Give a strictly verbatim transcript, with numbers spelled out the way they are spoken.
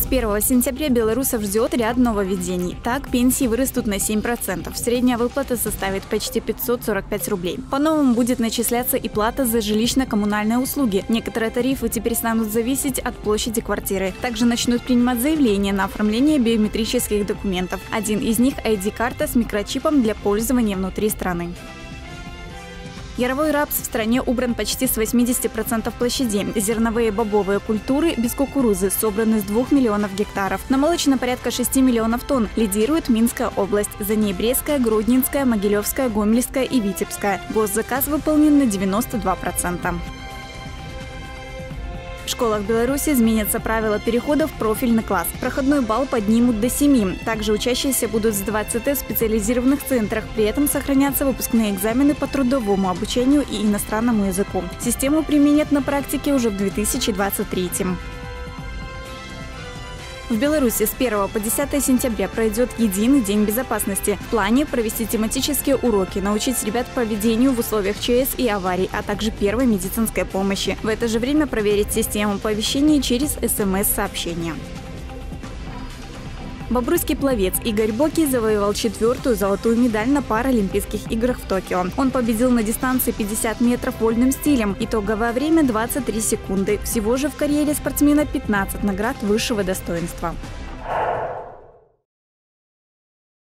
первого сентября белорусов ждет ряд нововведений. Так, пенсии вырастут на семь процентов. Средняя выплата составит почти пятьсот сорок пять рублей. По-новому будет начисляться и плата за жилищно-коммунальные услуги. Некоторые тарифы теперь станут зависеть от площади квартиры. Также начнут принимать заявления на оформление биометрических документов. Один из них – ай ди-карта с микрочипом для пользования внутри страны. Яровой рапс в стране убран почти с восьмидесяти процентов площадей. Зерновые и бобовые культуры без кукурузы собраны с двух миллионов гектаров. На молочно порядка шести миллионов тонн. Лидирует Минская область. За ней Брестская, Гродненская, Могилевская, Гомельская и Витебская. Госзаказ выполнен на девяносто два процента. В школах Беларуси изменятся правила перехода в профильный класс. Проходной балл поднимут до семи. Также учащиеся будут сдавать ЦТ в специализированных центрах. При этом сохранятся выпускные экзамены по трудовому обучению и иностранному языку. Систему применят на практике уже в две тысячи двадцать третьем. В Беларуси с первого по десятое сентября пройдет единый день безопасности. В плане провести тематические уроки, научить ребят поведению в условиях ЧС и аварий, а также первой медицинской помощи. В это же время проверить систему оповещений через эс эм эс-сообщения. Бобруйский пловец Игорь Бокий завоевал четвертую золотую медаль на Паралимпийских играх в Токио. Он победил на дистанции пятьдесят метров вольным стилем. Итоговое время двадцать три секунды. Всего же в карьере спортсмена пятнадцать наград высшего достоинства.